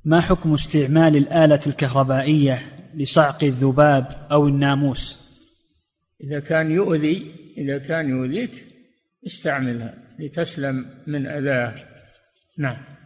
ما حكم استعمال الآلة الكهربائية لصعق الذباب أو الناموس؟ إذا كان يؤذيك استعملها لتسلم من أذاه. نعم.